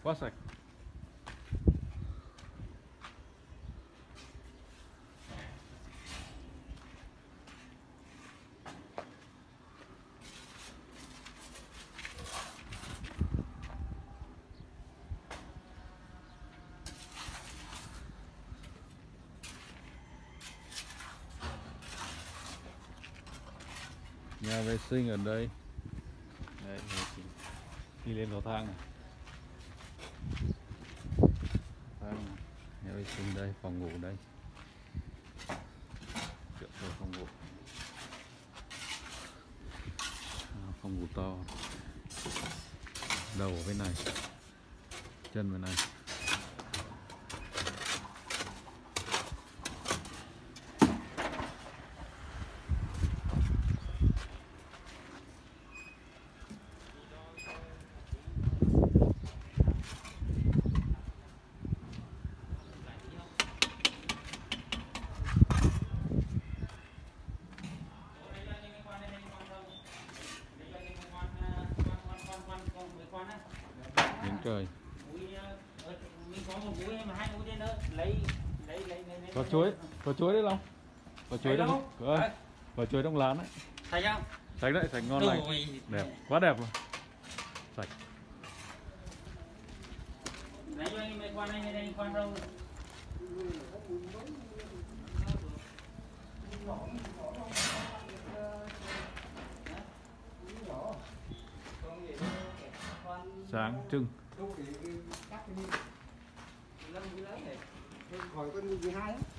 Quá sạch. Nhà vệ sinh ở đây. Đấy, đi lên cầu thang này. Nhà vệ sinh đây, phòng ngủ đây. Phòng ngủ. Phòng ngủ to. Đầu ở bên này, chân bên này. Miếng trời. Có chuối đấy không? Có chuối đâu? Có chuối trong lán đấy. Sạch không? Sạch đấy, sạch ngon lành. Đẹp, quá đẹp rồi. Sạch. Lấy cho anh mấy quan anh quan đâu? Sáng trưng. Khỏi con 12 á.